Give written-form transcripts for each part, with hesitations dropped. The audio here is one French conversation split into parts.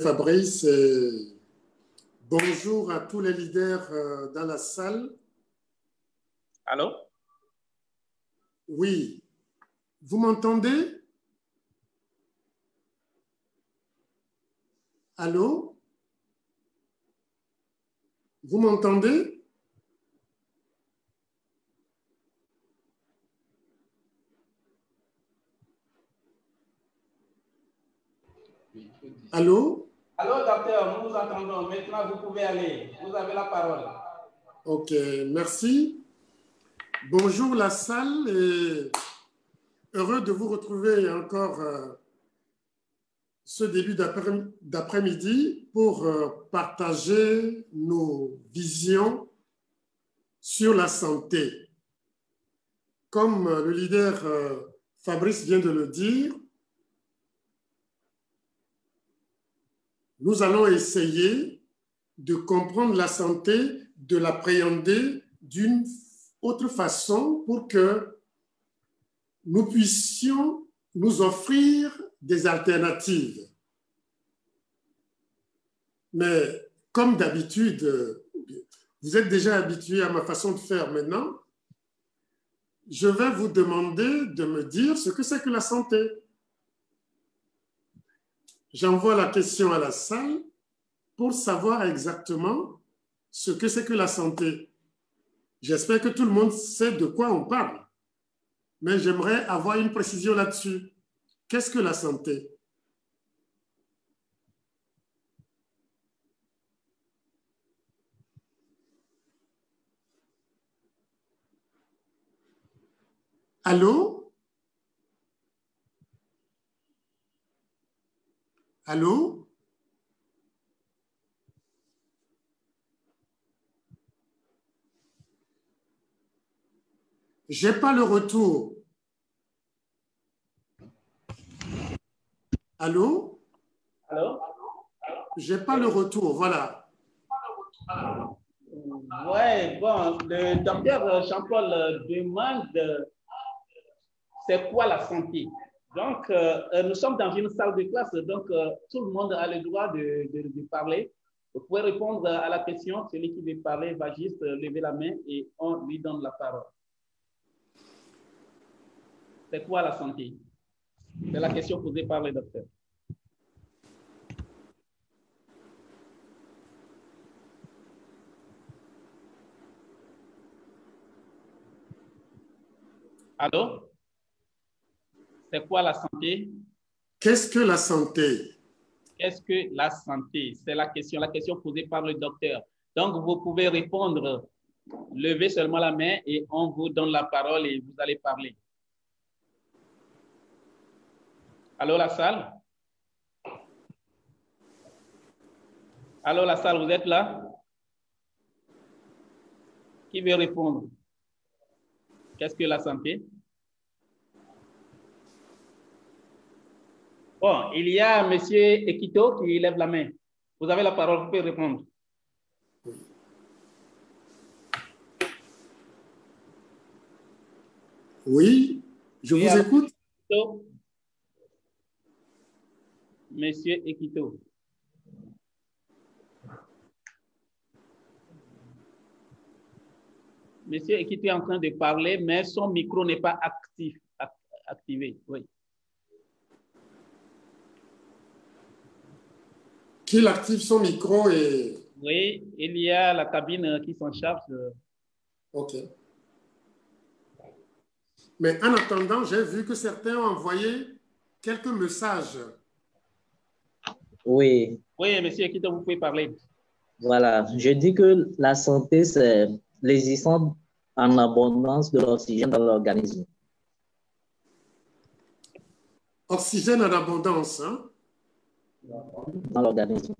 Fabrice, et bonjour à tous les leaders dans la salle. Allô? Oui, vous m'entendez? Allô? Vous m'entendez? Allô? Allô, docteur, nous vous entendons. Maintenant, vous pouvez aller. Vous avez la parole. Ok, merci. Bonjour la salle et heureux de vous retrouver encore ce début d'après-midi pour partager nos visions sur la santé. Comme le leader Fabrice vient de le dire, nous allons essayer de comprendre la santé, de l'appréhender d'une autre façon pour que nous puissions nous offrir des alternatives. Mais comme d'habitude, vous êtes déjà habitué à ma façon de faire maintenant, je vais vous demander de me dire ce que c'est que la santé. J'envoie la question à la salle pour savoir exactement ce que c'est que la santé. J'espère que tout le monde sait de quoi on parle, mais j'aimerais avoir une précision là-dessus. Qu'est-ce que la santé? Allô? Allô? J'ai pas le retour. Allô? Allô? J'ai pas le retour, voilà. Oui, bon, le docteur Jean-Paul demande c'est quoi la santé. Donc, nous sommes dans une salle de classe, donc tout le monde a le droit de parler. Vous pouvez répondre à la question. Celui qui veut parler va juste lever la main et on lui donne la parole. C'est quoi la santé? C'est la question posée par le docteur. Allô? C'est quoi la santé? Qu'est-ce que la santé? Qu'est-ce que la santé? C'est la question posée par le docteur. Donc, vous pouvez répondre, levez seulement la main et on vous donne la parole et vous allez parler. Allô, la salle? Allô, la salle, vous êtes là? Qui veut répondre? Qu'est-ce que la santé? Bon, il y a M. Ekito qui lève la main. Vous avez la parole, vous pouvez répondre. Oui, je vous écoute. Monsieur Ekito. Monsieur Ekito est en train de parler, mais son micro n'est pas activé. Oui. Qu'il active son micro et... Oui, il y a la cabine qui s'en charge. OK. Mais en attendant, j'ai vu que certains ont envoyé quelques messages. Oui. Oui, monsieur Ekito, vous pouvez parler. Voilà, je dis que la santé, c'est l'existence en abondance de l'oxygène dans l'organisme. Oxygène en abondance, hein? Dans l'organisme.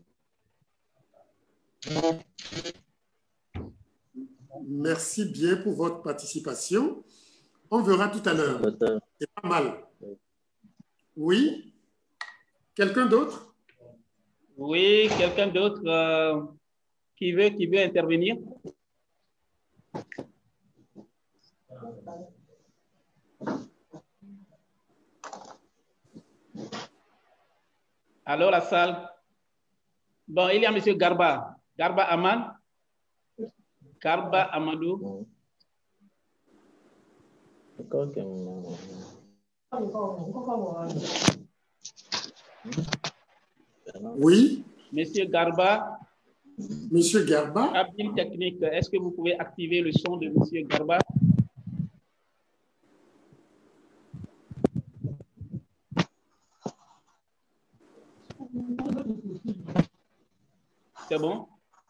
Merci bien pour votre participation. On verra tout à l'heure. C'est pas mal. Oui? Quelqu'un d'autre? Oui, quelqu'un d'autre qui veut intervenir? Allô, la salle? Bon, il y a M. Garba. Garba Aman. Garba Amadou. Oui. Monsieur Garba. Monsieur Garba. Cabine technique, est-ce que vous pouvez activer le son de Monsieur Garba? C'est bon?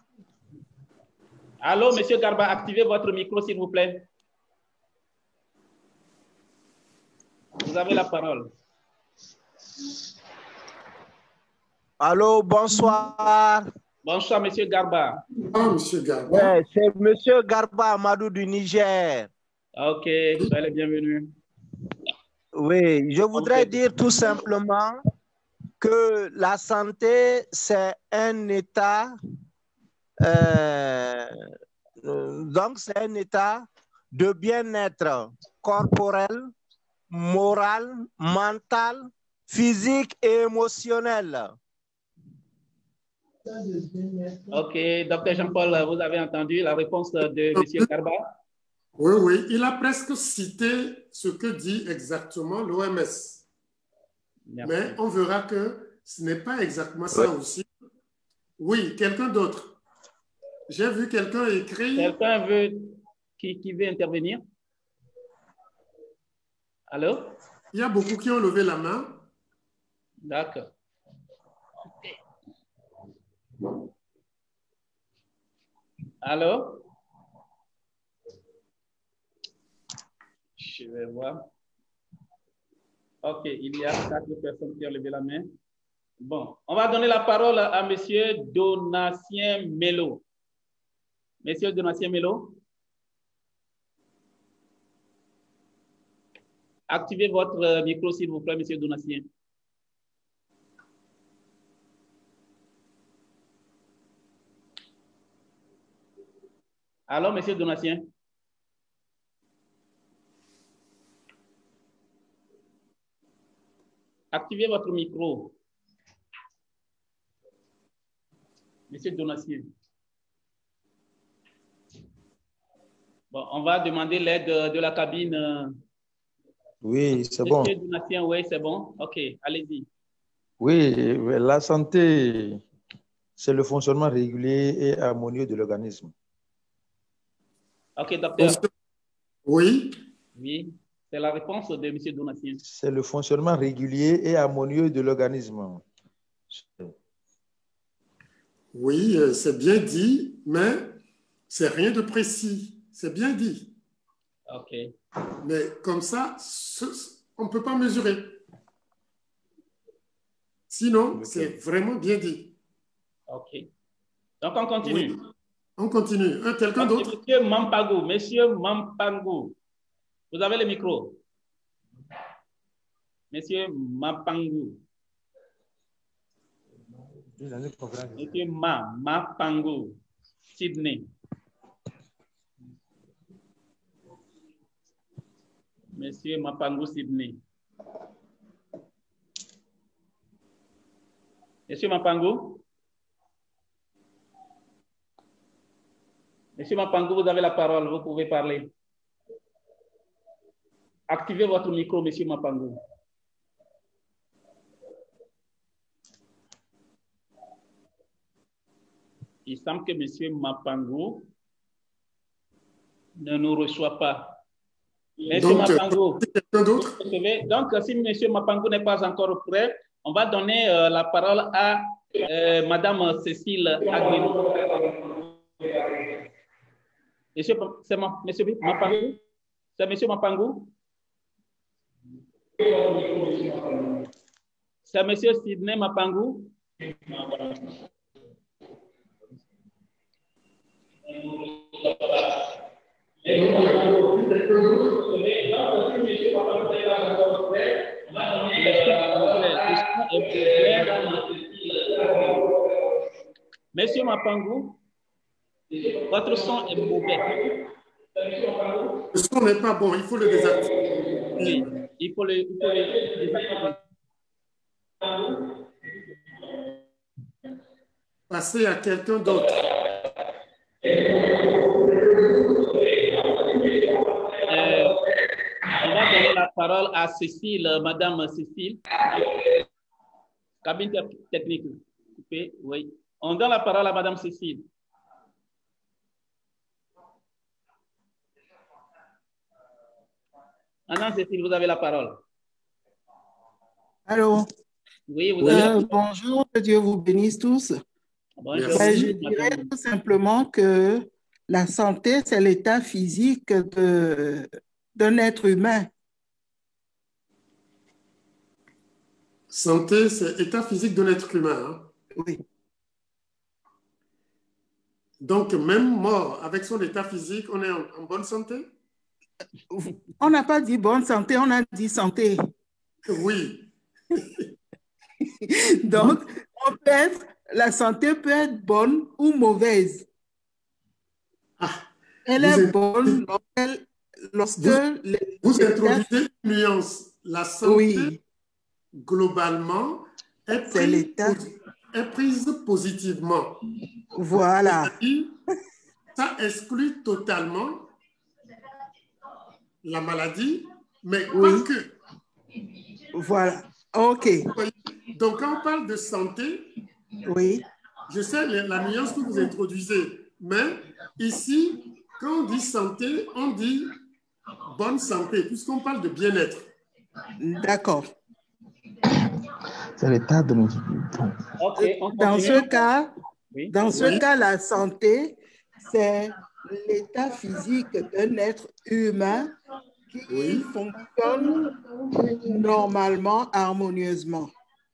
Allô, Monsieur Garba, activez votre micro, s'il vous plaît. Vous avez la parole. Allô, bonsoir. Bonsoir, Monsieur Garba. Ah, Monsieur Garba. Ouais, c'est Monsieur Garba Amadou du Niger. Ok, soyez les bienvenus. Oui, je voudrais dire tout simplement que la santé, c'est un état, donc c'est un état de bien-être corporel, moral, mental, physique et émotionnel. Ok, Dr Jean-Paul, vous avez entendu la réponse de M. Garba? Oui, oui, il a presque cité ce que dit exactement l'OMS. Mais on verra que ce n'est pas exactement ça aussi. Oui, quelqu'un d'autre. J'ai vu quelqu'un écrire. Quelqu'un qui veut intervenir? Allô? Il y a beaucoup qui ont levé la main. D'accord. Allô? Je vais voir. Ok, il y a 4 personnes qui ont levé la main. Bon, on va donner la parole à Monsieur Donatien Melo. Monsieur Donatien Melo. Activez votre micro, s'il vous plaît, Monsieur Donatien. Allô, Monsieur Donatien? Activez votre micro. Monsieur Donatien. Bon, on va demander l'aide de la cabine. Oui, c'est bon. Monsieur Donatien, oui, c'est bon. OK, allez-y. Oui, la santé, c'est le fonctionnement régulier et harmonieux de l'organisme. OK, docteur. Oui. Oui, c'est la réponse de M. Donatien. C'est le fonctionnement régulier et harmonieux de l'organisme. Oui, c'est bien dit, mais c'est rien de précis. C'est bien dit. OK. Mais comme ça, on ne peut pas mesurer. Sinon, c'est vraiment bien dit. OK. Donc, on continue. Oui. On continue. Quelqu'un d'autre? Monsieur Mampangou. Monsieur Mampangou. Vous avez le micro. Monsieur Mampangou. Monsieur Mampangou. Sydney. Monsieur Mampangou, Sydney. Monsieur Mampangou. Monsieur Mampangou, vous avez la parole. Vous pouvez parler. Activez votre micro, Monsieur Mampangou. Il semble que M. Mampangou ne nous reçoit pas. Monsieur Mampangou, donc si M. Mampangou n'est pas encore prêt, on va donner la parole à Madame Cécile Aguilou. Monsieur Mampangou? C'est M. Mampangou? C'est M. Sidney Mampangou? Monsieur Mampangou, votre son est mauvais. Le son n'est pas bon, il faut le désactiver. Oui, il faut le désactiver. passer à quelqu'un d'autre. On va donner la parole à Cécile, Madame Cécile. Cabine technique. Oui. On donne la parole à Madame Cécile. Madame Cécile, vous avez la parole. Allô? Oui, vous avez bonjour, que Dieu vous bénisse tous. Bonjour. Je dirais tout simplement que la santé, c'est l'état physique d'un être humain. Santé, c'est l'état physique d'un être humain. Hein? Oui. Donc, même mort, avec son état physique, on est en bonne santé? On n'a pas dit bonne santé, on a dit santé. Oui. Donc, la santé peut être bonne ou mauvaise. Elle est bonne lorsque... Vous introduisez une nuance. La santé, oui, globalement, est prise positivement. Voilà. Ça exclut totalement la maladie, mais oui. pas que. Voilà. OK. Donc, quand on parle de santé, oui. Je sais la nuance que vous introduisez, mais ici, quand on dit santé, on dit bonne santé, puisqu'on parle de bien-être. D'accord. C'est l'état de notre... Okay, dans ce cas, oui. cas, la santé, c'est l'état physique d'un être humain qui fonctionne normalement, harmonieusement.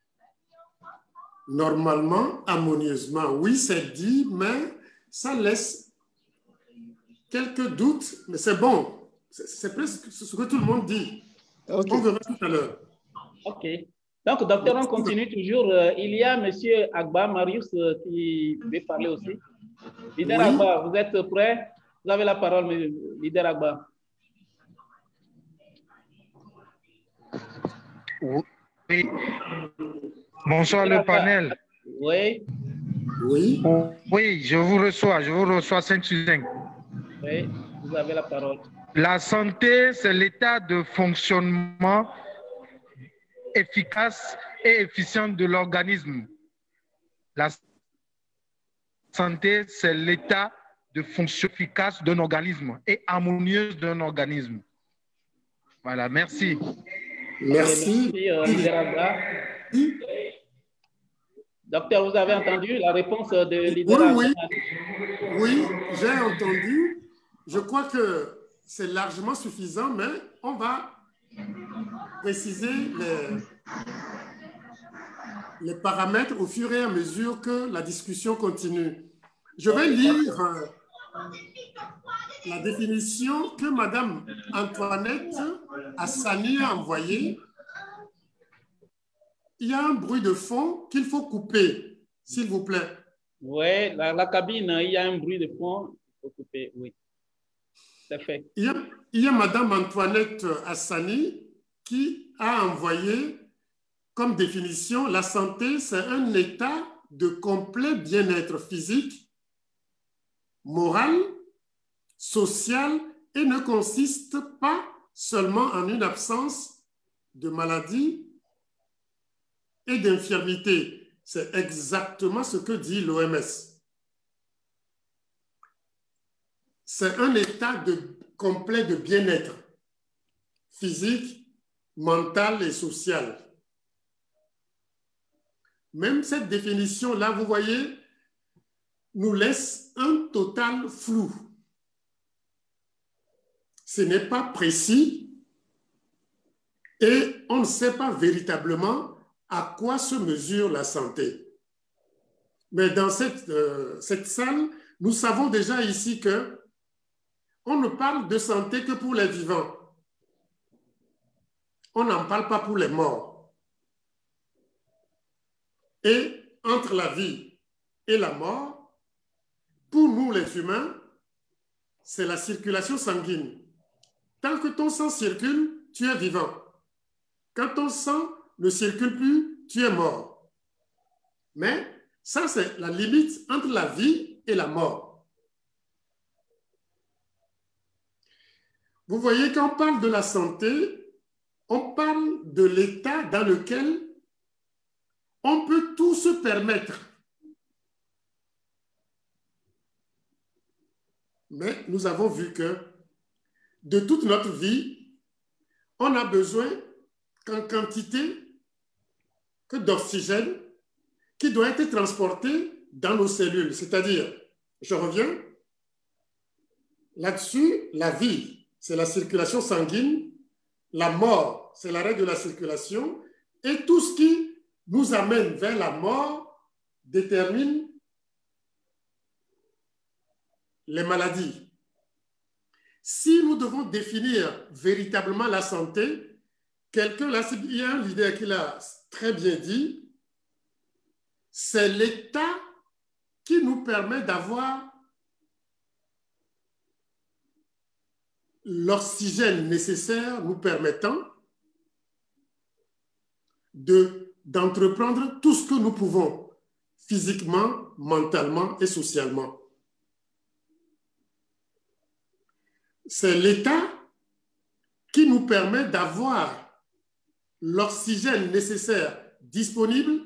Normalement, harmonieusement, oui, c'est dit, mais ça laisse quelques doutes, mais c'est bon. C'est presque ce que tout le monde dit. Okay. On verra tout à l'heure. OK. Donc, docteur, on continue toujours. Il y a M. Agba Marius qui veut parler aussi. Leader Agba, vous êtes prêt? Vous avez la parole, Leader Agba. Oui. Bonsoir le panel. Oui. Oui. Oui, je vous reçois 5 sur 5. Oui, vous avez la parole. La santé, c'est l'état de fonctionnement efficace et efficient de l'organisme. La santé, c'est l'état de fonction efficace d'un organisme et harmonieuse d'un organisme. Voilà, merci. Merci. Docteur, vous avez entendu la réponse de Leader? Oui, j'ai entendu. Je crois que c'est largement suffisant, mais on va préciser les paramètres au fur et à mesure que la discussion continue. Je vais lire la définition que Mme Antoinette Hassani a envoyée. Il y a un bruit de fond qu'il faut couper, s'il vous plaît. Oui, la cabine, il y a un bruit de fond, il faut couper, oui. C'est fait. Il y a Mme Antoinette Hassani qui a envoyé comme définition, la santé, c'est un état de complet bien-être physique, moral, social et ne consiste pas seulement en une absence de maladie et d'infirmité. C'est exactement ce que dit l'OMS. C'est un état complet de bien-être physique, mental et social. Même cette définition-là, vous voyez, nous laisse un total flou. Ce n'est pas précis et on ne sait pas véritablement à quoi se mesure la santé. Mais dans cette salle, nous savons déjà ici que on ne parle de santé que pour les vivants. On n'en parle pas pour les morts. Et entre la vie et la mort, pour nous les humains, c'est la circulation sanguine. Tant que ton sang circule, tu es vivant. Quand ton sang ne circule plus, tu es mort. Mais Ça, c'est la limite entre la vie et la mort. Vous voyez, quand on parle de la santé, on parle de l'état dans lequel on peut tout se permettre. Mais nous avons vu que de toute notre vie, on a besoin qu'en quantité que d'oxygène qui doit être transporté dans nos cellules. C'est-à-dire, je reviens, là-dessus, la vie, c'est la circulation sanguine, la mort, c'est l'arrêt de la circulation, et tout ce qui nous amène vers la mort détermine les maladies. Si nous devons définir véritablement la santé, quelqu'un là, il y a un leader qui l'a très bien dit, c'est l'état qui nous permet d'avoir l'oxygène nécessaire nous permettant d'entreprendre tout ce que nous pouvons physiquement, mentalement et socialement. C'est l'état qui nous permet d'avoir l'oxygène nécessaire disponible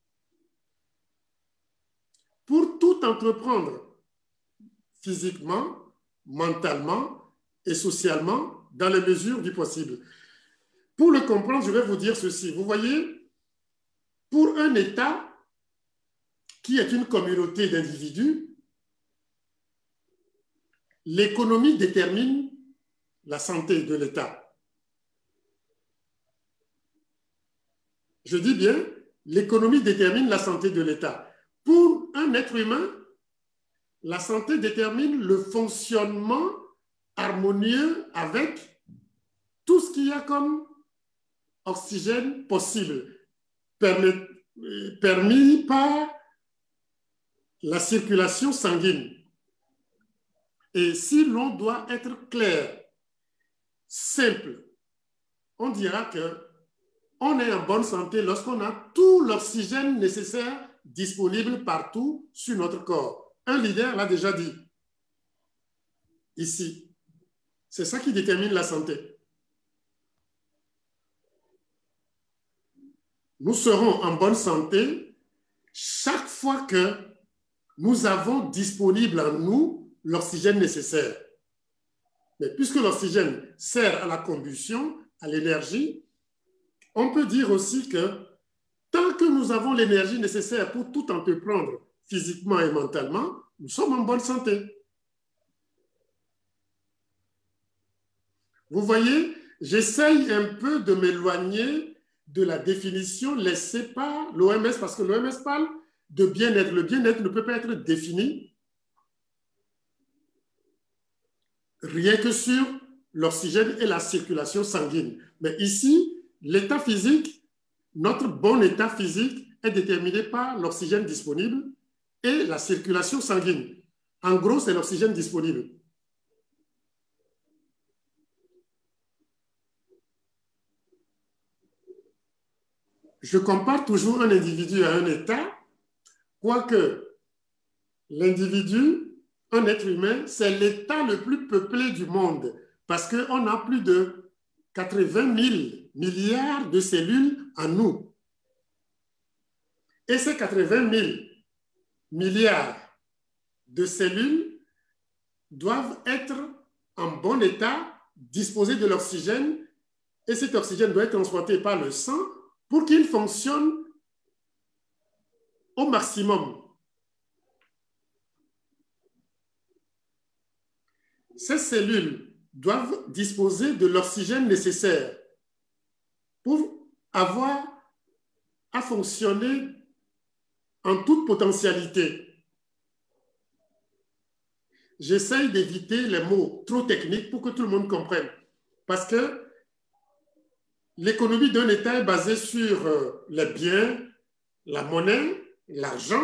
pour tout entreprendre physiquement, mentalement et socialement dans les mesures du possible. Pour le comprendre, je vais vous dire ceci. Vous voyez, pour un État qui est une communauté d'individus, l'économie détermine la santé de l'État. Je dis bien, l'économie détermine la santé de l'État. Pour un être humain, la santé détermine le fonctionnement harmonieux avec tout ce qu'il y a comme oxygène possible, permis par la circulation sanguine. Et si l'on doit être clair, simple, on dira qu'on est en bonne santé lorsqu'on a tout l'oxygène nécessaire disponible partout sur notre corps. Un leader l'a déjà dit ici. C'est ça qui détermine la santé. Nous serons en bonne santé chaque fois que nous avons disponible en nous l'oxygène nécessaire. Mais puisque l'oxygène sert à la combustion, à l'énergie, on peut dire aussi que tant que nous avons l'énergie nécessaire pour tout entreprendre physiquement et mentalement, nous sommes en bonne santé. Vous voyez, j'essaye un peu de m'éloigner de la définition laissée par l'OMS, parce que l'OMS parle de bien-être. Le bien-être ne peut pas être défini rien que sur l'oxygène et la circulation sanguine. Mais ici, l'état physique, notre bon état physique est déterminé par l'oxygène disponible et la circulation sanguine. En gros, c'est l'oxygène disponible. Je compare toujours un individu à un état, quoique l'individu, un être humain, c'est l'état le plus peuplé du monde parce qu'on a plus de 80 000 milliards de cellules en nous. Et ces 80 000 milliards de cellules doivent être en bon état, disposer de l'oxygène, et cet oxygène doit être transporté par le sang pour qu'il fonctionne au maximum. Ces cellules doivent disposer de l'oxygène nécessaire pour avoir à fonctionner en toute potentialité. J'essaye d'éviter les mots trop techniques pour que tout le monde comprenne. Parce que l'économie d'un État est basée sur les biens, la monnaie, l'argent.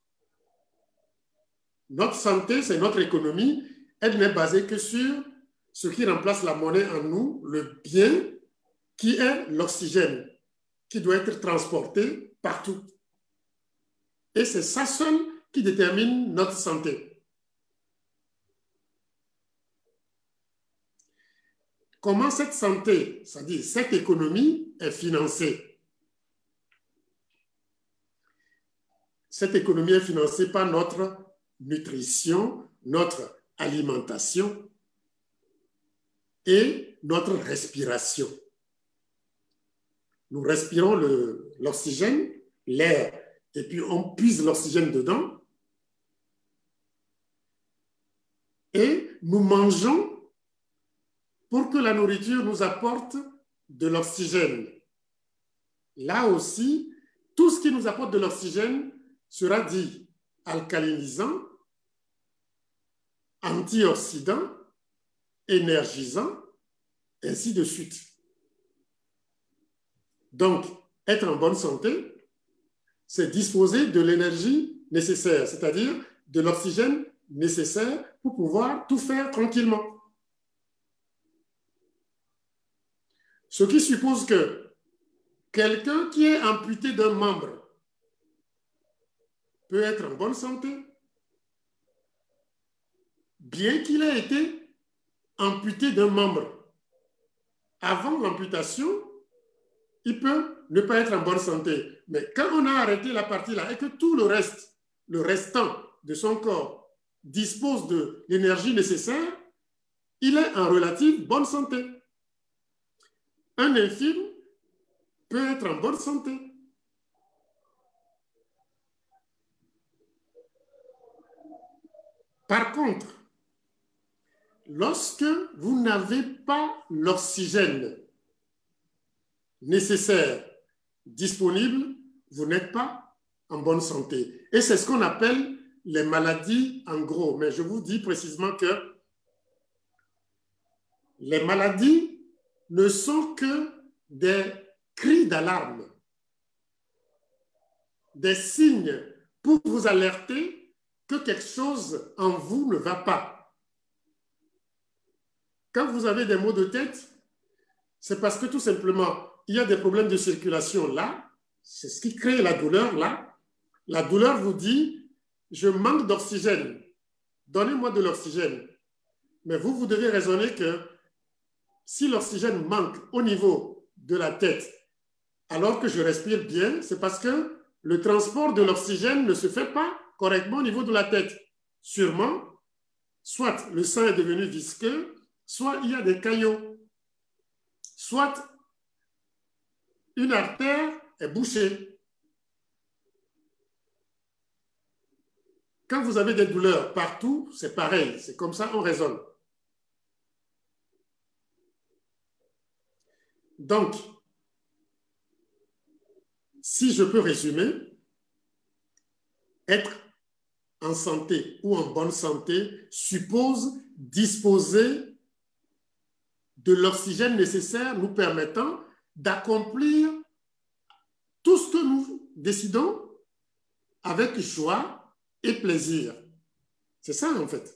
Notre santé, c'est notre économie. Elle n'est basée que sur ce qui remplace la monnaie en nous, le bien, qui est l'oxygène, qui doit être transporté partout. Et c'est ça seul qui détermine notre santé. Comment cette santé, c'est-à-dire cette économie, est financée? Cette économie est financée par notre nutrition, notre alimentation et notre respiration. Nous respirons l'oxygène, l'air, et puis on puise l'oxygène dedans. Et nous mangeons pour que la nourriture nous apporte de l'oxygène. Là aussi, tout ce qui nous apporte de l'oxygène sera dit alcalinisant, antioxydant, énergisant, ainsi de suite. Donc, être en bonne santé, c'est disposer de l'énergie nécessaire, c'est-à-dire de l'oxygène nécessaire pour pouvoir tout faire tranquillement. Ce qui suppose que quelqu'un qui est amputé d'un membre peut être en bonne santé, bien qu'il ait été amputé d'un membre. Avant l'amputation, il peut ne pas être en bonne santé. Mais quand on a arrêté la partie là et que tout le reste, le restant de son corps dispose de l'énergie nécessaire, il est en relative bonne santé. Un infirme peut être en bonne santé. Par contre, lorsque vous n'avez pas l'oxygène nécessaire disponible, vous n'êtes pas en bonne santé. Et c'est ce qu'on appelle les maladies en gros. Mais je vous dis précisément que les maladies ne sont que des cris d'alarme, des signes pour vous alerter que quelque chose en vous ne va pas. Quand vous avez des maux de tête, c'est parce que tout simplement, il y a des problèmes de circulation là, c'est ce qui crée la douleur là. La douleur vous dit, je manque d'oxygène, donnez-moi de l'oxygène. Mais vous devez raisonner que si l'oxygène manque au niveau de la tête, alors que je respire bien, c'est parce que le transport de l'oxygène ne se fait pas correctement au niveau de la tête. Sûrement, soit le sang est devenu visqueux, soit il y a des caillots, soit une artère est bouchée. Quand vous avez des douleurs partout, c'est pareil, c'est comme ça on raisonne. Donc, si je peux résumer, être en santé ou en bonne santé suppose disposer de l'oxygène nécessaire nous permettant d'accomplir tout ce que nous décidons avec joie et plaisir. C'est ça en fait.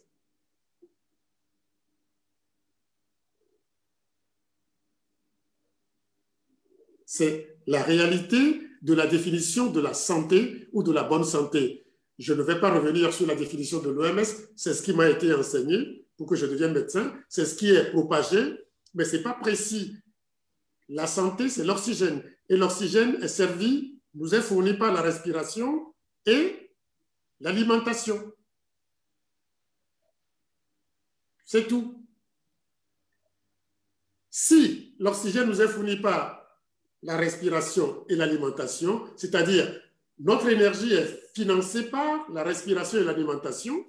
C'est la réalité de la définition de la santé ou de la bonne santé. Je ne vais pas revenir sur la définition de l'OMS, c'est ce qui m'a été enseigné pour que je devienne médecin, c'est ce qui est propagé, mais ce n'est pas précis. La santé, c'est l'oxygène. Et l'oxygène est servi, nous est fourni par la respiration et l'alimentation. C'est tout. Si l'oxygène nous est fourni par la respiration et l'alimentation, c'est-à-dire notre énergie est financée par la respiration et l'alimentation,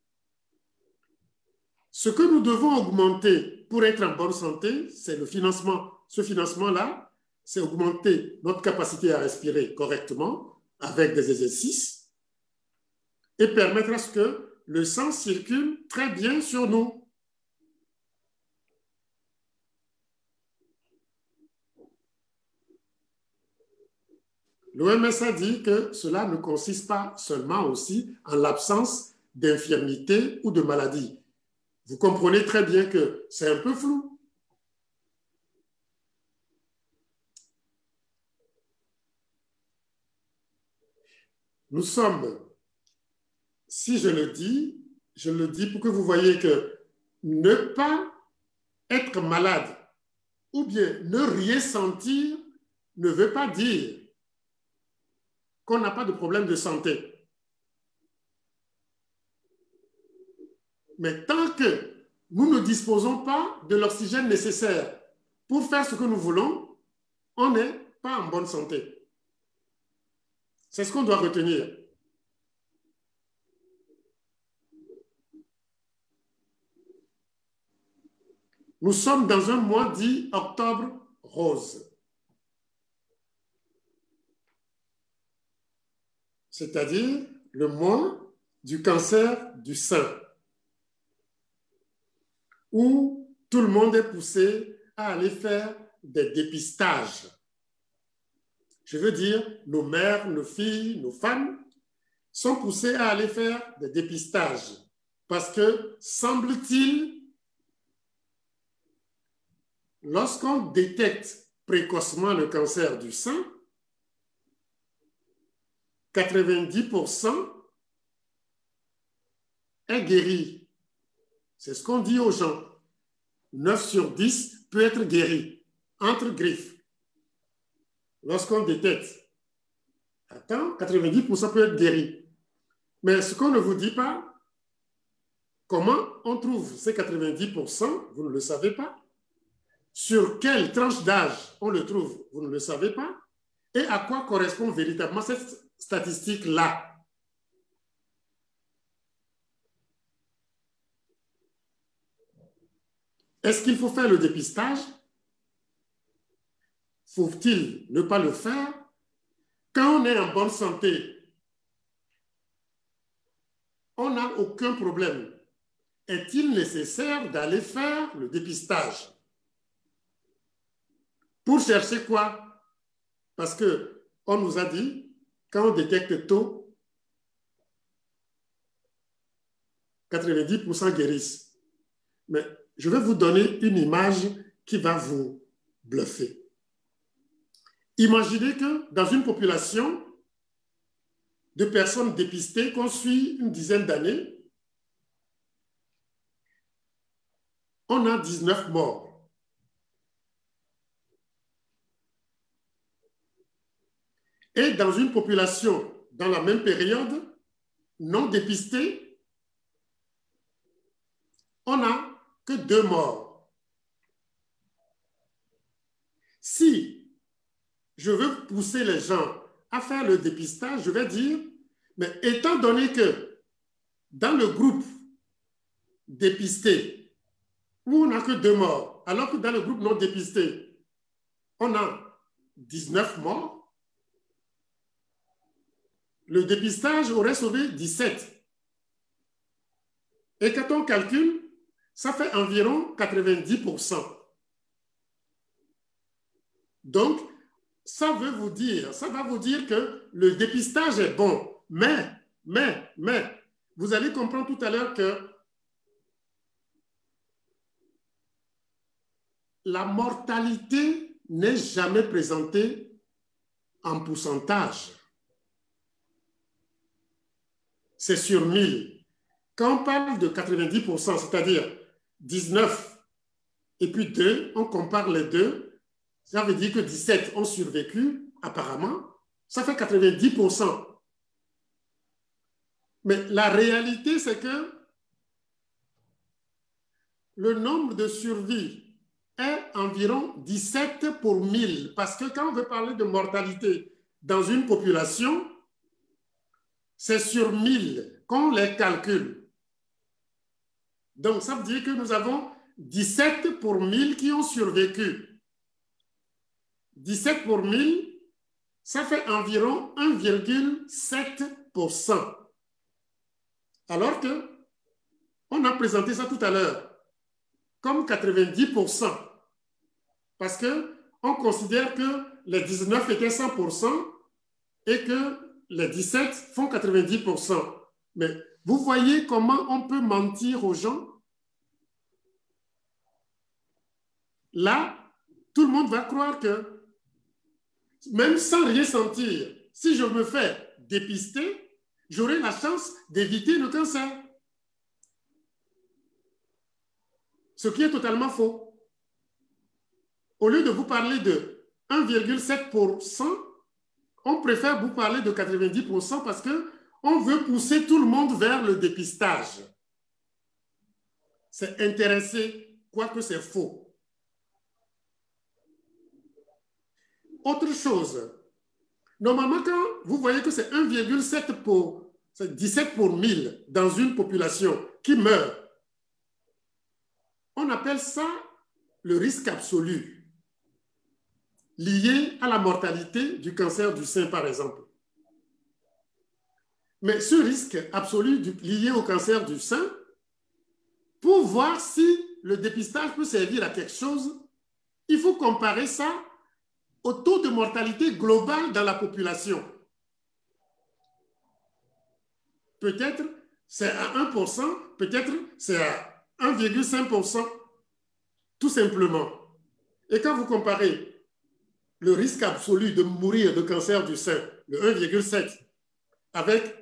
ce que nous devons augmenter pour être en bonne santé, c'est le financement. Ce financement-là, c'est augmenter notre capacité à respirer correctement avec des exercices et permettre à ce que le sang circule très bien sur nous. L'OMS a dit que cela ne consiste pas seulement aussi en l'absence d'infirmité ou de maladie. Vous comprenez très bien que c'est un peu flou. nous sommes, si je le dis pour que vous voyez que ne pas être malade ou bien ne rien sentir ne veut pas dire qu'on n'a pas de problème de santé. Mais tant que nous ne disposons pas de l'oxygène nécessaire pour faire ce que nous voulons, on n'est pas en bonne santé. C'est ce qu'on doit retenir. Nous sommes dans un mois dit octobre rose. C'est-à-dire le mois du cancer du sein, où tout le monde est poussé à aller faire des dépistages. Je veux dire, nos mères, nos filles, nos femmes sont poussées à aller faire des dépistages parce que, semble-t-il, lorsqu'on détecte précocement le cancer du sein, 90% est guéri. C'est ce qu'on dit aux gens. 9 sur 10 peut être guéri, entre griffes. Lorsqu'on détecte, attends, 90% peut être guéri. Mais ce qu'on ne vous dit pas, comment on trouve ces 90%, vous ne le savez pas. Sur quelle tranche d'âge on le trouve, vous ne le savez pas. Et à quoi correspond véritablement cette statistique-là. Est-ce qu'il faut faire le dépistage? Faut-il ne pas le faire? Quand on est en bonne santé, on n'a aucun problème. Est-il nécessaire d'aller faire le dépistage? Pour chercher quoi? Parce qu'on nous a dit, quand on détecte tôt, 90% guérissent. Mais je vais vous donner une image qui va vous bluffer. Imaginez que dans une population de personnes dépistées qu'on suit une dizaine d'années, on a 19 morts. Et dans une population, dans la même période, non dépistée, on n'a que 2 morts. Si je veux pousser les gens à faire le dépistage, je vais dire, mais étant donné que dans le groupe dépisté, où on n'a que 2 morts, alors que dans le groupe non dépisté, on a 19 morts, le dépistage aurait sauvé 17. Et quand on calcule, ça fait environ 90%. Donc, ça va vous dire que le dépistage est bon. Mais, vous allez comprendre tout à l'heure que la mortalité n'est jamais présentée en pourcentage. C'est sur 1000. Quand on parle de 90%, c'est-à-dire 19 et puis 2, on compare les deux, ça veut dire que 17 ont survécu, apparemment, ça fait 90%. Mais la réalité, c'est que le nombre de survies est environ 17 pour 1000. Parce que quand on veut parler de mortalité dans une population, c'est sur 1000 qu'on les calcule. Donc, ça veut dire que nous avons 17 pour 1000 qui ont survécu. 17 pour 1000, ça fait environ 1,7%. Alors que on a présenté ça tout à l'heure comme 90%. Parce qu'on considère que les 19 étaient 100% et que les 17 font 90%. Mais vous voyez comment on peut mentir aux gens? Là, tout le monde va croire que, même sans rien sentir, si je me fais dépister, j'aurai la chance d'éviter le cancer. Ce qui est totalement faux. Au lieu de vous parler de 1,7%, on préfère vous parler de 90% parce qu'on veut pousser tout le monde vers le dépistage. C'est intéressé, quoique c'est faux. Autre chose, normalement, quand vous voyez que c'est 1,7 pour, c'est 17 pour 1000 dans une population qui meurt, on appelle ça le risque absolu, lié à la mortalité du cancer du sein, par exemple. Mais ce risque absolu lié au cancer du sein, pour voir si le dépistage peut servir à quelque chose, il faut comparer ça au taux de mortalité global dans la population. Peut-être c'est à 1%, peut-être c'est à 1,5%, tout simplement. Et quand vous comparez le risque absolu de mourir de cancer du sein, le 1,7, avec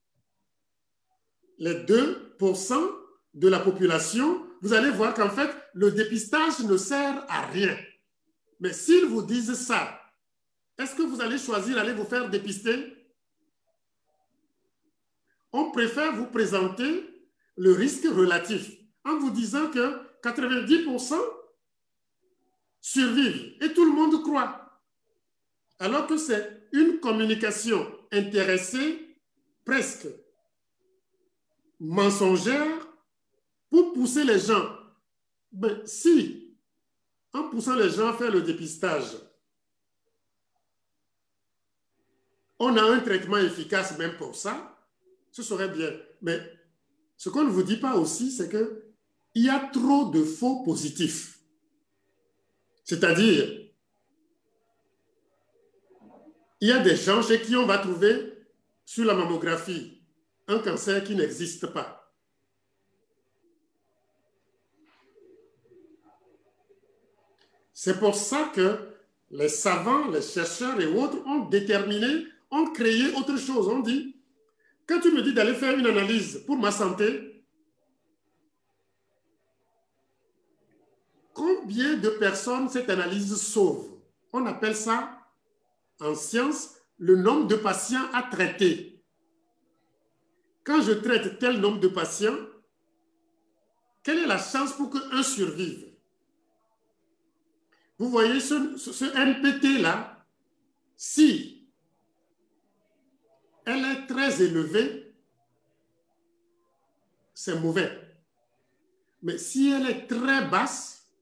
les 2% de la population, vous allez voir qu'en fait, le dépistage ne sert à rien. Mais s'ils vous disent ça, est-ce que vous allez choisir d'aller vous faire dépister? On préfère vous présenter le risque relatif en vous disant que 90% survivent et tout le monde croit. Alors que c'est une communication intéressée, presque mensongère, pour pousser les gens. Ben, si, en poussant les gens à faire le dépistage, on a un traitement efficace même pour ça, ce serait bien. Mais ce qu'on ne vous dit pas aussi, c'est qu'il y a trop de faux positifs. C'est-à-dire, il y a des gens chez qui on va trouver sur la mammographie un cancer qui n'existe pas. C'est pour ça que les savants, les chercheurs et autres ont déterminé, ont créé autre chose. On dit, quand tu me dis d'aller faire une analyse pour ma santé, combien de personnes cette analyse sauve? On appelle ça, en science, le nombre de patients à traiter. Quand je traite tel nombre de patients, quelle est la chance pour qu'un survive? Vous voyez ce NPT-là, si elle est très élevée, c'est mauvais. Mais si elle est très basse,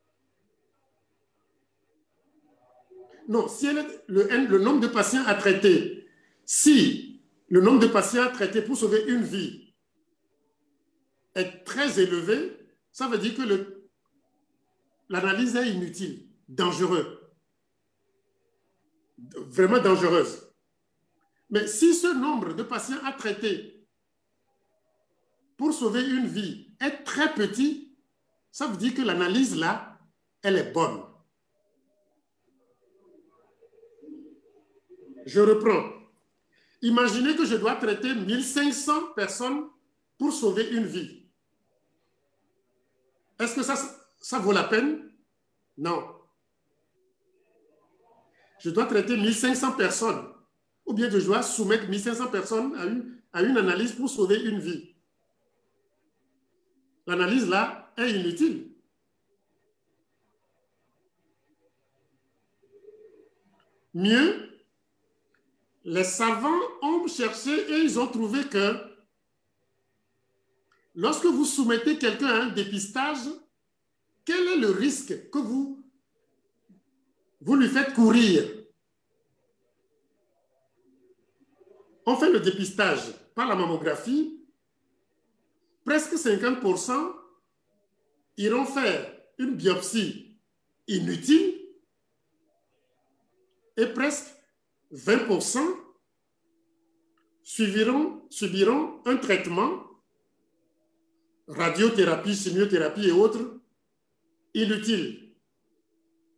non, si elle est, le nombre de patients à traiter, si le nombre de patients à traiter pour sauver une vie est très élevé, ça veut dire que l'analyse est inutile. Dangereux, vraiment dangereuse. Mais si ce nombre de patients à traiter pour sauver une vie est très petit, ça veut dire que l'analyse là, elle est bonne. Je reprends. Imaginez que je dois traiter 1500 personnes pour sauver une vie. Est-ce que ça vaut la peine? Non. Je dois traiter 1500 personnes, ou bien je dois soumettre 1500 personnes à une analyse pour sauver une vie. L'analyse là est inutile. Mieux, les savants ont cherché et ils ont trouvé que lorsque vous soumettez quelqu'un à un dépistage, quel est le risque que vous lui faites courir? On fait le dépistage par la mammographie, presque 50% iront faire une biopsie inutile et presque 20% subiront un traitement, radiothérapie, chimiothérapie et autres, inutile.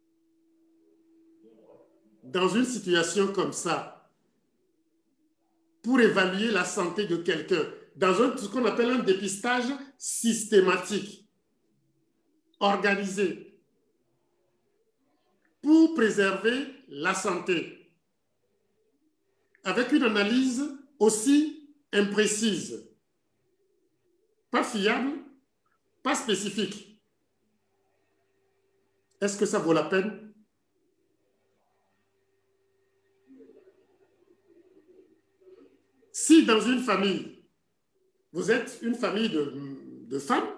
Dans une situation comme ça, pour évaluer la santé de quelqu'un dans ce qu'on appelle un dépistage systématique, organisé, pour préserver la santé, avec une analyse aussi imprécise, pas fiable, pas spécifique. Est-ce que ça vaut la peine? Si dans une famille, vous êtes une famille de femmes,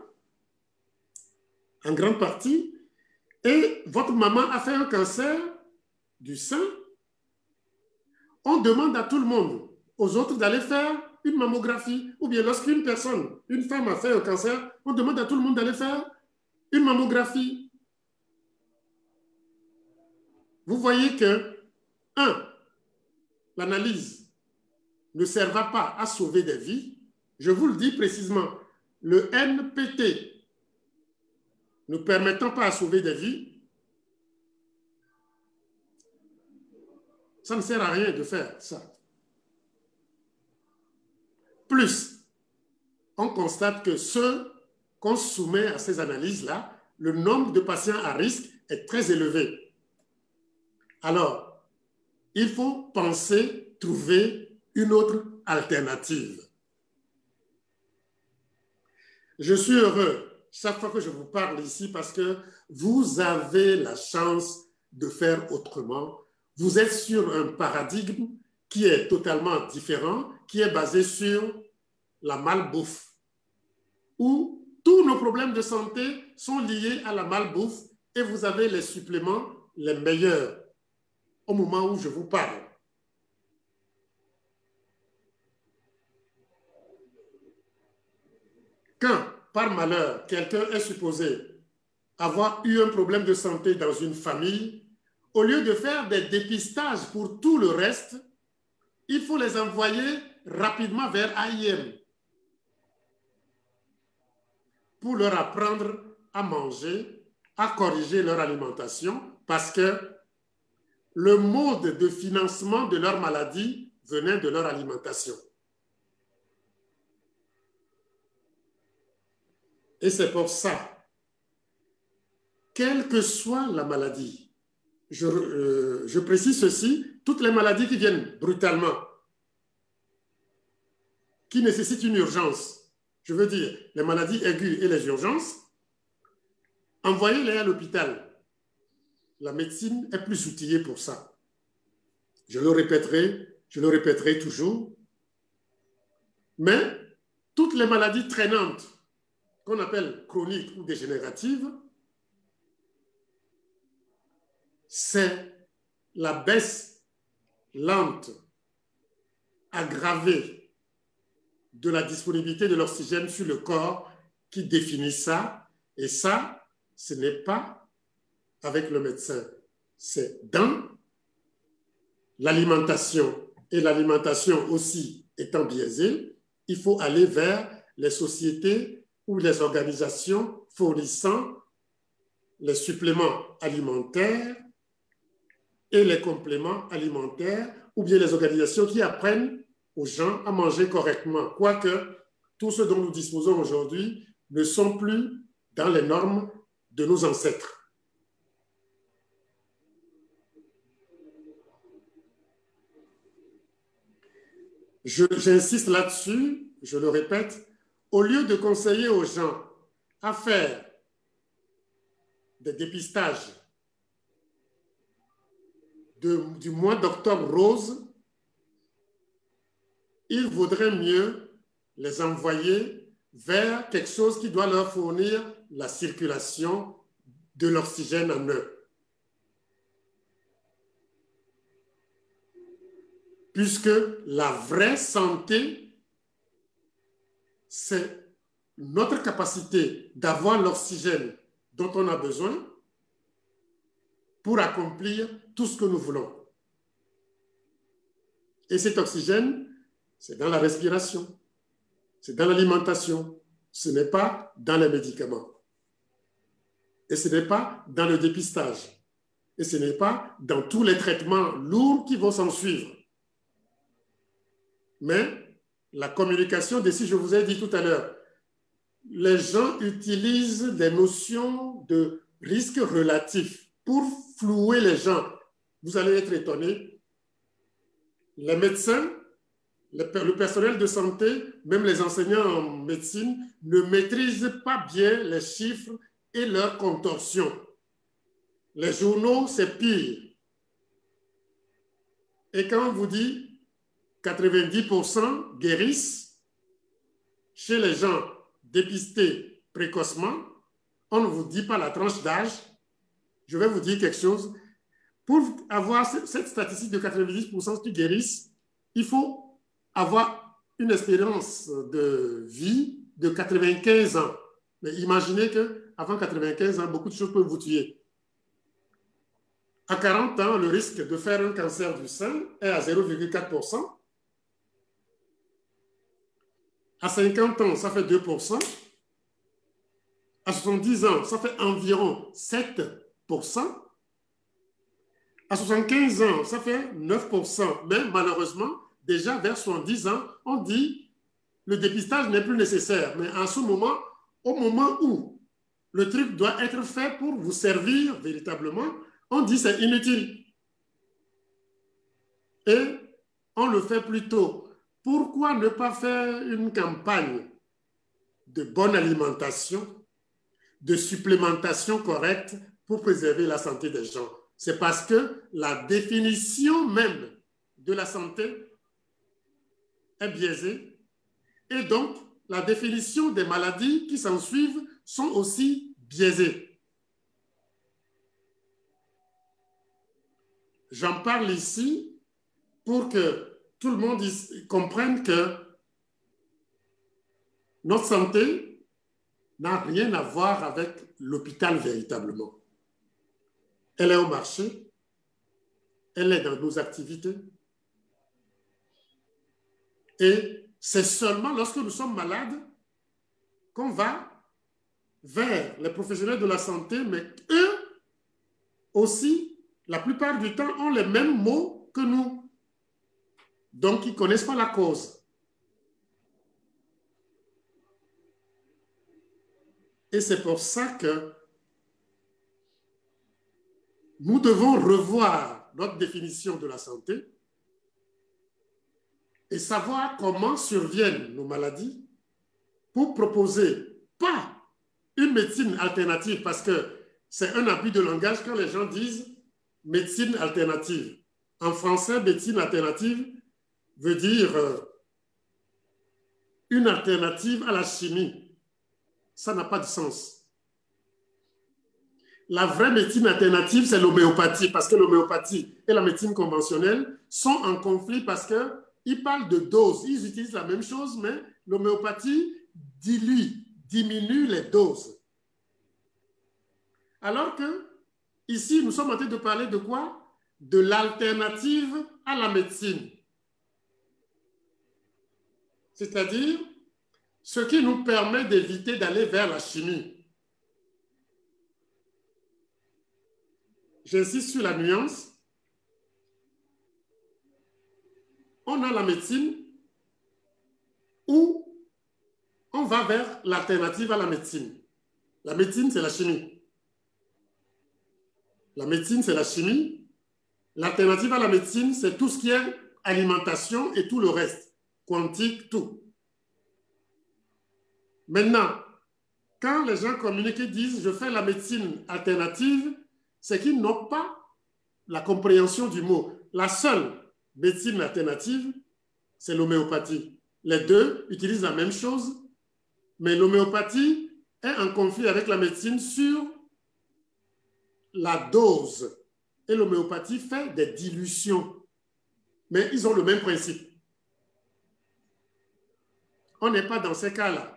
en grande partie, et votre maman a fait un cancer du sein, on demande à tout le monde, aux autres, d'aller faire une mammographie. Ou bien lorsqu'une personne, une femme a fait un cancer, on demande à tout le monde d'aller faire une mammographie. Vous voyez que, 1, l'analyse ne servira pas à sauver des vies. Je vous le dis précisément, le NPT ne permettant pas à sauver des vies, ça ne sert à rien de faire ça. Plus, on constate que ceux qu'on soumet à ces analyses-là, le nombre de patients à risque est très élevé. Alors, il faut penser, trouver une autre alternative. Je suis heureux chaque fois que je vous parle ici parce que vous avez la chance de faire autrement. Vous êtes sur un paradigme qui est totalement différent, qui est basé sur la malbouffe, où tous nos problèmes de santé sont liés à la malbouffe et vous avez les suppléments les meilleurs au moment où je vous parle. Quand, par malheur, quelqu'un est supposé avoir eu un problème de santé dans une famille, au lieu de faire des dépistages pour tout le reste, il faut les envoyer rapidement vers AIM pour leur apprendre à manger, à corriger leur alimentation, parce que le mode de financement de leur maladie venait de leur alimentation. Et c'est pour ça, quelle que soit la maladie, je précise ceci, toutes les maladies qui viennent brutalement, qui nécessitent une urgence, je veux dire les maladies aiguës et les urgences, envoyez-les à l'hôpital. La médecine est plus outillée pour ça. Je le répéterai toujours. Mais toutes les maladies traînantes, qu'on appelle chroniques ou dégénératives, c'est la baisse lente, aggravée de la disponibilité de l'oxygène sur le corps qui définit ça. Et ça, ce n'est pas avec le médecin, c'est dans l'alimentation. Et l'alimentation aussi étant biaisée, il faut aller vers les sociétés ou les organisations fournissant les suppléments alimentaires et les compléments alimentaires, ou bien les organisations qui apprennent aux gens à manger correctement, quoique tout ce dont nous disposons aujourd'hui ne sont plus dans les normes de nos ancêtres. J'insiste là-dessus, je le répète, au lieu de conseiller aux gens à faire des dépistages du mois d'octobre rose, il vaudrait mieux les envoyer vers quelque chose qui doit leur fournir la circulation de l'oxygène en eux. Puisque la vraie santé, c'est notre capacité d'avoir l'oxygène dont on a besoin pour accomplir tout ce que nous voulons. Et cet oxygène, c'est dans la respiration, c'est dans l'alimentation, ce n'est pas dans les médicaments. Et ce n'est pas dans le dépistage. Et ce n'est pas dans tous les traitements lourds qui vont s'en suivre. Mais la communication, d'ici, je vous ai dit tout à l'heure, les gens utilisent des notions de risque relatif pour flouer les gens. Vous allez être étonnés. Les médecins, le personnel de santé, même les enseignants en médecine, ne maîtrisent pas bien les chiffres et leurs contorsions. Les journaux, c'est pire. Et quand on vous dit 90% guérissent, chez les gens dépistés précocement, on ne vous dit pas la tranche d'âge. Je vais vous dire quelque chose. Pour avoir cette statistique de 90% qui guérissent, il faut avoir une espérance de vie de 95 ans. Mais imaginez qu'avant 95 ans, beaucoup de choses peuvent vous tuer. À 40 ans, le risque de faire un cancer du sein est à 0,4%. À 50 ans, ça fait 2%. À 70 ans, ça fait environ 7%. À 75 ans, ça fait 9%. Mais malheureusement, déjà vers 70 ans, on dit le dépistage n'est plus nécessaire. Mais en ce moment, au moment où le truc doit être fait pour vous servir véritablement, on dit c'est inutile. Et on le fait plus tôt. Pourquoi ne pas faire une campagne de bonne alimentation, de supplémentation correcte pour préserver la santé des gens? C'est parce que la définition même de la santé est biaisée. Et donc, la définition des maladies qui s'en suivent sont aussi biaisées. J'en parle ici pour que tout le monde comprenne que notre santé n'a rien à voir avec l'hôpital véritablement. Elle est au marché, elle est dans nos activités. Et c'est seulement lorsque nous sommes malades qu'on va vers les professionnels de la santé, mais eux aussi, la plupart du temps, ont les mêmes mots que nous. Donc, ils ne connaissent pas la cause. Et c'est pour ça que nous devons revoir notre définition de la santé et savoir comment surviennent nos maladies pour proposer pas une médecine alternative, parce que c'est un abus de langage quand les gens disent médecine alternative. En français, médecine alternative veut dire une alternative à la chimie. Ça n'a pas de sens. La vraie médecine alternative, c'est l'homéopathie, parce que l'homéopathie et la médecine conventionnelle sont en conflit parce qu'ils parlent de doses. Ils utilisent la même chose, mais l'homéopathie diminue les doses. Alors que, ici, nous sommes en train de parler de quoi? De l'alternative à la médecine. C'est-à-dire ce qui nous permet d'éviter d'aller vers la chimie. J'insiste sur la nuance. On a la médecine où on va vers l'alternative à la médecine. La médecine, c'est la chimie. La médecine, c'est la chimie. L'alternative à la médecine, c'est tout ce qui est alimentation et tout le reste. Quantique, tout. Maintenant, quand les gens communiquent et disent « je fais la médecine alternative », c'est qu'ils n'ont pas la compréhension du mot. La seule médecine alternative, c'est l'homéopathie. Les deux utilisent la même chose, mais l'homéopathie est en conflit avec la médecine sur la dose. Et l'homéopathie fait des dilutions. Mais ils ont le même principe. On n'est pas dans ces cas-là.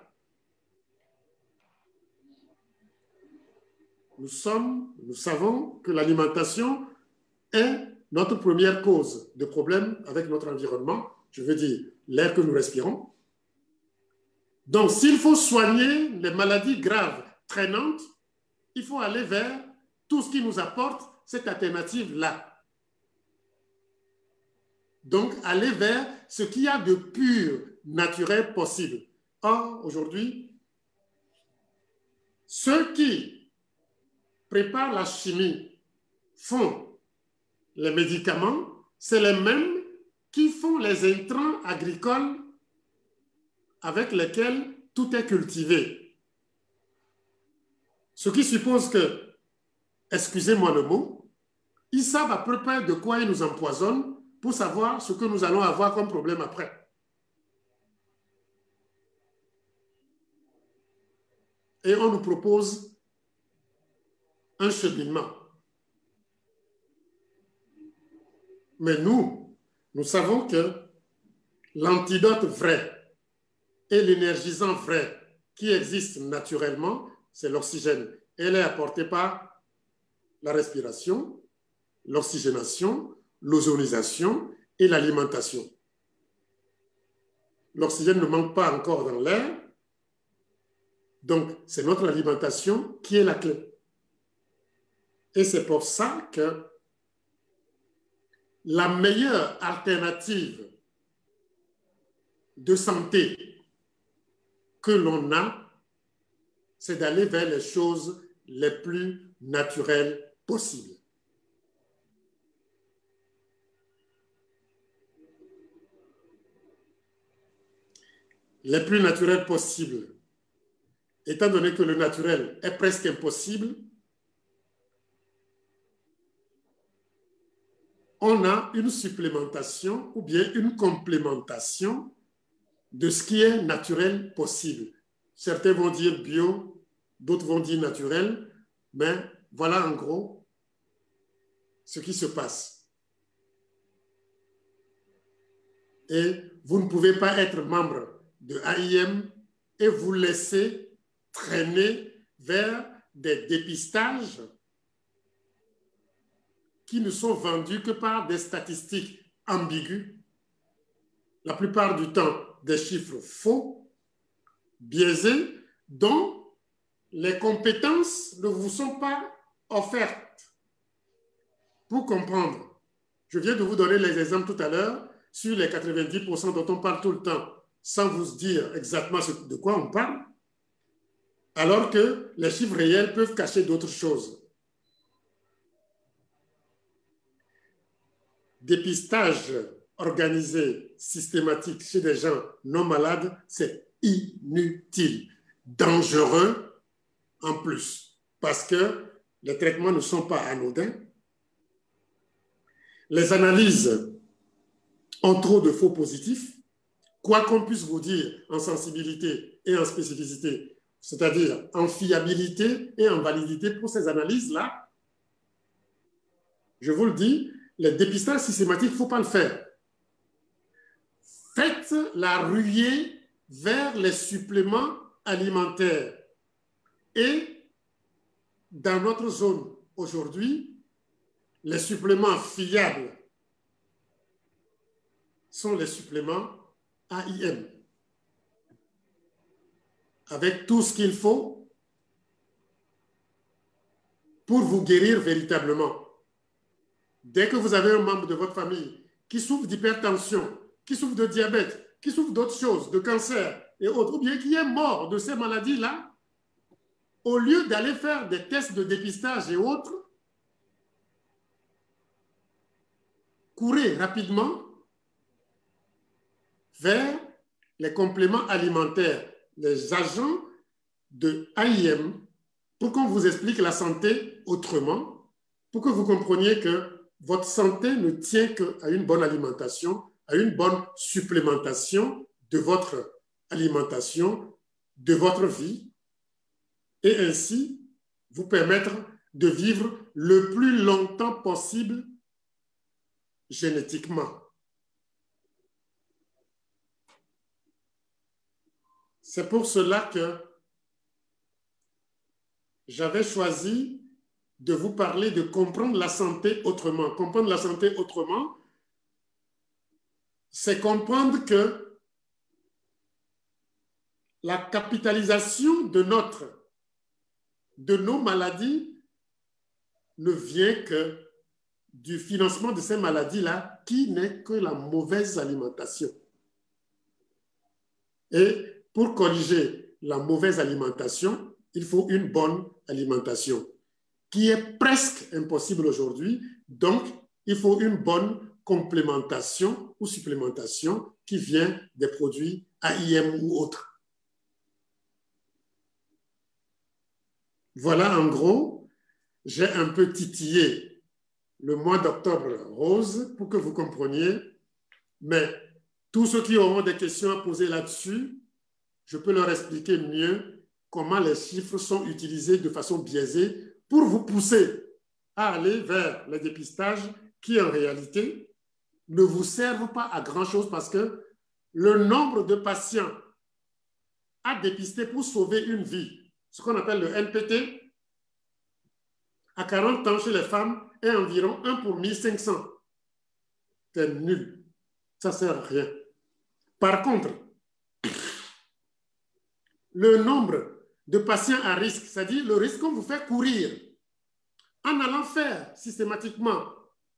Nous savons que l'alimentation est notre première cause de problème avec notre environnement, je veux dire l'air que nous respirons. Donc, s'il faut soigner les maladies graves traînantes, il faut aller vers tout ce qui nous apporte cette alternative-là. Donc, aller vers ce qu'il y a de pur, naturel possible. Or, aujourd'hui, ceux qui préparent la chimie, font les médicaments, c'est les mêmes qui font les intrants agricoles avec lesquels tout est cultivé. Ce qui suppose que, excusez-moi le mot, ils savent à peu près de quoi ils nous empoisonnent pour savoir ce que nous allons avoir comme problème après. Et on nous propose un cheminement. Mais nous savons que l'antidote vrai et l'énergisant vrai qui existe naturellement, c'est l'oxygène. Elle est apportée par la respiration, l'oxygénation, l'ozonisation et l'alimentation. L'oxygène ne manque pas encore dans l'air, donc c'est notre alimentation qui est la clé. Et c'est pour ça que la meilleure alternative de santé que l'on a, c'est d'aller vers les choses les plus naturelles possibles. Les plus naturelles possibles. Étant donné que le naturel est presque impossible, on a une supplémentation ou bien une complémentation de ce qui est naturel possible. Certains vont dire bio, d'autres vont dire naturel, mais voilà en gros ce qui se passe. Et vous ne pouvez pas être membre de AIM et vous laisser traîner vers des dépistages qui ne sont vendus que par des statistiques ambiguës, la plupart du temps des chiffres faux, biaisés, dont les compétences ne vous sont pas offertes. Pour comprendre, je viens de vous donner les exemples tout à l'heure sur les 90% dont on parle tout le temps, sans vous dire exactement de quoi on parle, alors que les chiffres réels peuvent cacher d'autres choses. Dépistage organisé, systématique chez des gens non malades, c'est inutile, dangereux en plus, parce que les traitements ne sont pas anodins. Les analyses ont trop de faux positifs, quoi qu'on puisse vous dire en sensibilité et en spécificité, c'est-à-dire en fiabilité et en validité pour ces analyses-là. Je vous le dis, les dépistages systématiques, il ne faut pas le faire. Faites la ruée vers les suppléments alimentaires. Et dans notre zone aujourd'hui, les suppléments fiables sont les suppléments AIM. Avec tout ce qu'il faut pour vous guérir véritablement. Dès que vous avez un membre de votre famille qui souffre d'hypertension, qui souffre de diabète, qui souffre d'autres choses, de cancer et autres, ou bien qui est mort de ces maladies-là, au lieu d'aller faire des tests de dépistage et autres, courez rapidement vers les compléments alimentaires, les agents de AIM, pour qu'on vous explique la santé autrement, pour que vous compreniez que votre santé ne tient qu'à une bonne alimentation, à une bonne supplémentation de votre alimentation, de votre vie, et ainsi vous permettre de vivre le plus longtemps possible génétiquement. C'est pour cela que j'avais choisi de vous parler de comprendre la santé autrement. Comprendre la santé autrement, c'est comprendre que la capitalisation de nos maladies ne vient que du financement de ces maladies-là qui n'est que la mauvaise alimentation. Et pour corriger la mauvaise alimentation, il faut une bonne alimentation, qui est presque impossible aujourd'hui. Donc, il faut une bonne complémentation ou supplémentation qui vient des produits AIM ou autres. Voilà, en gros, j'ai un peu titillé le mois d'octobre rose pour que vous compreniez, mais tous ceux qui auront des questions à poser là-dessus, je peux leur expliquer mieux comment les chiffres sont utilisés de façon biaisée pour vous pousser à aller vers les dépistages qui, en réalité, ne vous servent pas à grand-chose parce que le nombre de patients à dépister pour sauver une vie, ce qu'on appelle le NPT, à 40 ans chez les femmes est environ 1 pour 1500. C'est nul. Ça ne sert à rien. Par contre, le nombre de patients à risque, c'est-à-dire le risque qu'on vous fait courir en allant faire systématiquement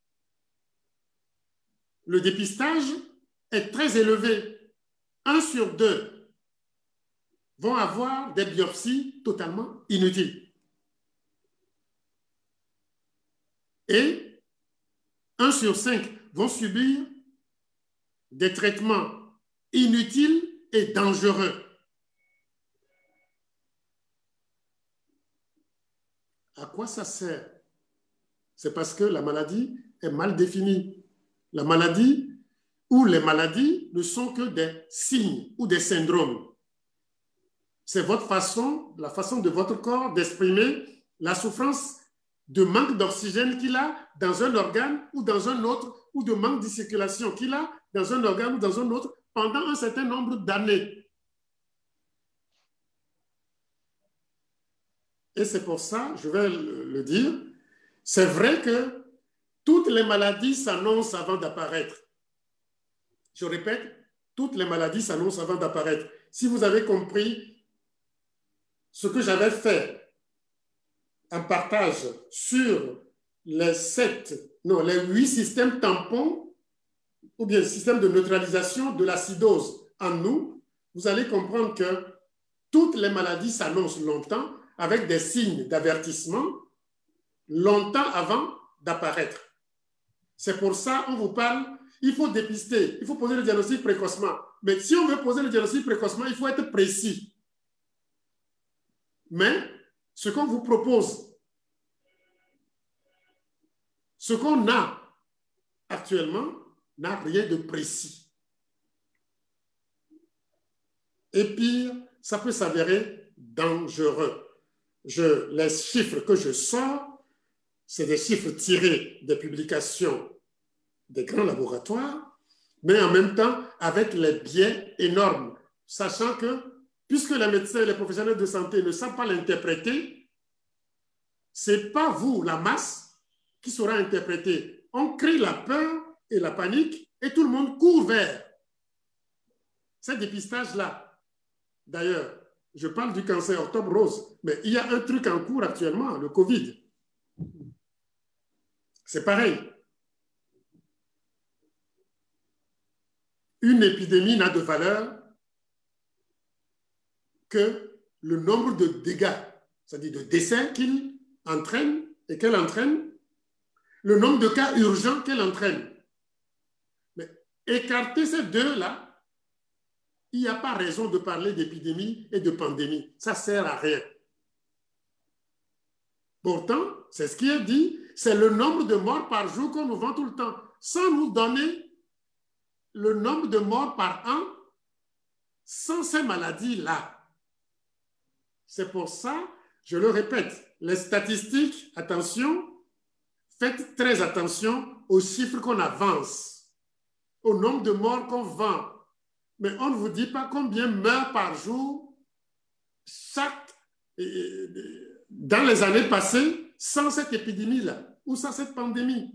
le dépistage est très élevé. 1 sur 2 vont avoir des biopsies totalement inutiles. Et 1 sur 5 vont subir des traitements inutiles et dangereux. À quoi ça sert? C'est parce que la maladie est mal définie. La maladie ou les maladies ne sont que des signes ou des syndromes. C'est votre façon, la façon de votre corps d'exprimer la souffrance de manque d'oxygène qu'il a dans un organe ou dans un autre, ou de manque de circulation qu'il a dans un organe ou dans un autre pendant un certain nombre d'années. Et c'est pour ça, je vais le dire, c'est vrai que toutes les maladies s'annoncent avant d'apparaître. Je répète, toutes les maladies s'annoncent avant d'apparaître. Si vous avez compris ce que j'avais fait en partage sur les 8 systèmes tampons ou bien système de neutralisation de l'acidose en nous, vous allez comprendre que toutes les maladies s'annoncent longtemps avec des signes d'avertissement longtemps avant d'apparaître. C'est pour ça qu'on vous parle, il faut dépister, il faut poser le diagnostic précocement. Mais si on veut poser le diagnostic précocement, il faut être précis. Mais ce qu'on vous propose, ce qu'on a actuellement, n'a rien de précis. Et pire, ça peut s'avérer dangereux. Les chiffres que je sors, c'est des chiffres tirés des publications des grands laboratoires, mais en même temps avec les biais énormes, sachant que puisque les médecins et les professionnels de santé ne savent pas l'interpréter, ce n'est pas vous, la masse, qui saura interpréter. On crée la peur et la panique et tout le monde court vers ces dépistages-là. D'ailleurs, je parle du cancer octobre rose, mais il y a un truc en cours actuellement, le Covid. C'est pareil. Une épidémie n'a de valeur que le nombre de dégâts, c'est-à-dire de décès qu'il entraîne et qu'elle entraîne, le nombre de cas urgents qu'elle entraîne. Mais écarter ces deux-là, il n'y a pas raison de parler d'épidémie et de pandémie. Ça ne sert à rien. Pourtant, c'est ce qui est dit, c'est le nombre de morts par jour qu'on nous vend tout le temps, sans nous donner le nombre de morts par an sans ces maladies-là. C'est pour ça, je le répète, les statistiques, attention, faites très attention aux chiffres qu'on avance, au nombre de morts qu'on vend. Mais on ne vous dit pas combien meurent par jour dans les années passées sans cette épidémie-là ou sans cette pandémie.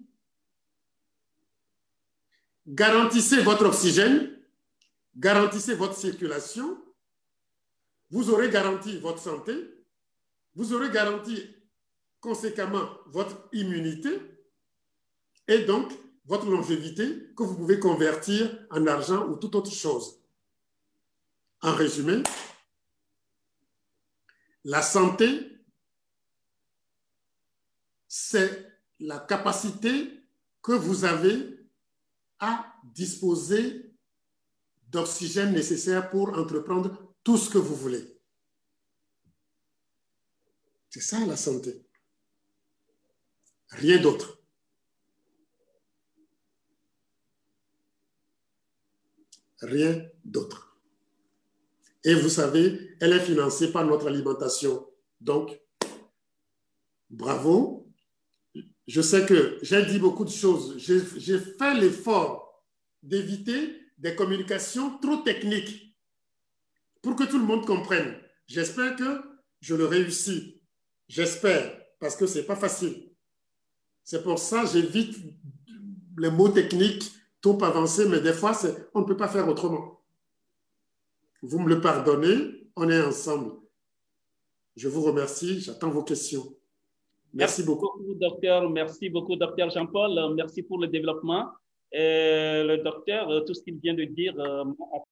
Garantissez votre oxygène, garantissez votre circulation, vous aurez garanti votre santé, vous aurez garanti conséquemment votre immunité et donc votre longévité que vous pouvez convertir en argent ou toute autre chose. En résumé, la santé, c'est la capacité que vous avez à disposer d'oxygène nécessaire pour entreprendre tout ce que vous voulez. C'est ça la santé. Rien d'autre. Rien d'autre. Et vous savez, elle est financée par notre alimentation. Donc, bravo. Je sais que j'ai dit beaucoup de choses. J'ai fait l'effort d'éviter des communications trop techniques pour que tout le monde comprenne. J'espère que je le réussis. J'espère, parce que ce n'est pas facile. C'est pour ça que j'évite les mots techniques trop avancés, mais des fois, on ne peut pas faire autrement. Vous me le pardonnez, on est ensemble. Je vous remercie, j'attends vos questions. Merci beaucoup. Docteur. Merci beaucoup, docteur Jean-Paul. Merci pour le développement. Et le docteur, tout ce qu'il vient de dire